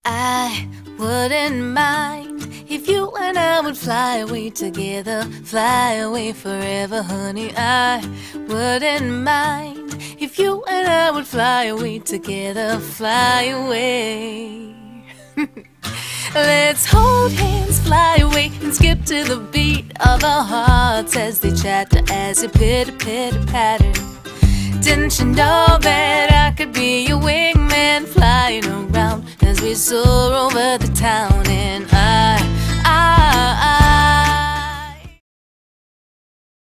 I wouldn't mind if you and I would fly away together, fly away forever, honey. I wouldn't mind if you and I would fly away together, fly away. Let's hold hands, fly away, and skip to the beat of our hearts as they chatter, as they pitter-pitter-patter. Didn't you know that I could be your wingman, flying around as we soar over the town? And